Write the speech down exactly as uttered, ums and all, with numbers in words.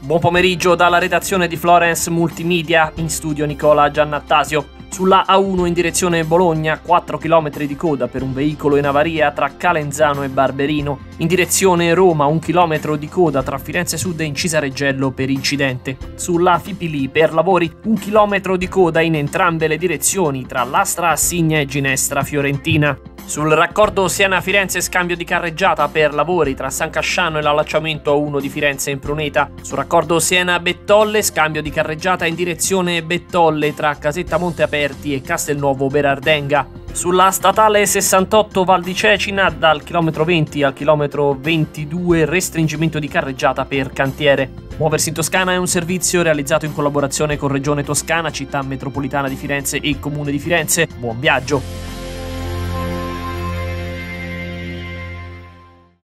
Buon pomeriggio dalla redazione di Florence Multimedia, in studio Nicola Giannattasio. Sulla A uno in direzione Bologna, quattro chilometri di coda per un veicolo in avaria tra Calenzano e Barberino. In direzione Roma, un chilometro di coda tra Firenze Sud e Incisareggello per incidente. Sulla Fipili per lavori, un chilometro di coda in entrambe le direzioni tra Lastra Assigna e Ginestra Fiorentina. Sul raccordo Siena-Firenze scambio di carreggiata per lavori tra San Casciano e l'allacciamento A uno di Firenze in Pruneta. Sul raccordo Siena-Bettolle scambio di carreggiata in direzione Bettolle tra Casetta Monte Aperti e Castelnuovo Berardenga. Sulla statale sessantotto Val di Cecina dal chilometro venti al chilometro ventidue restringimento di carreggiata per cantiere. Muoversi in Toscana è un servizio realizzato in collaborazione con Regione Toscana, Città Metropolitana di Firenze e Comune di Firenze. Buon viaggio!